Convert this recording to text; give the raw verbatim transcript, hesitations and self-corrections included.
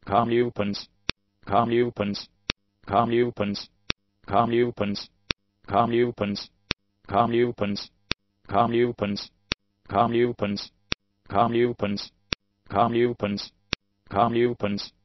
comeupance, comeupance, comeupance, comeupance, comeupance, comeupance, comeupance, comeupance, comeupance, comeupance, comeupance,